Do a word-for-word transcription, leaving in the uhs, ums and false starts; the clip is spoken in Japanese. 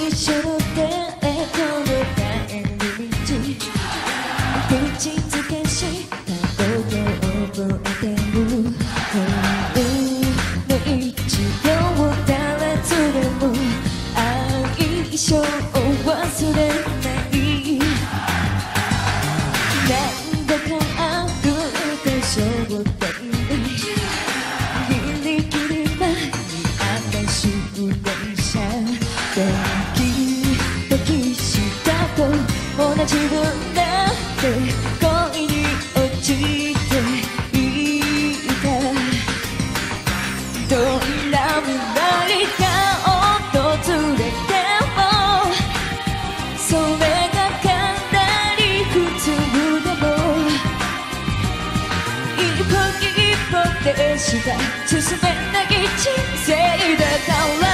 一緒のデートの帰り道口づけしたことを覚えてるほんの一秒たらずでも愛情を忘れない何度かあるでしょうギリギリ前にあった終電車ドキドキしたと同じ分だって恋に落ちていたどんな未来が訪れてもそれがかなり普通でも一歩一歩でしか進めない人生だから